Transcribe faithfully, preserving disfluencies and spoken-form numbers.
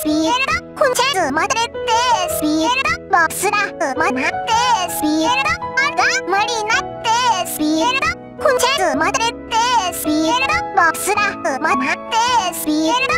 スピエルドコンチェルマデレテスピエルドボスラウマナテスピエルドマガマリナテスピエルドコンチェルマデレテスピエルドボスラウマナテスピエルド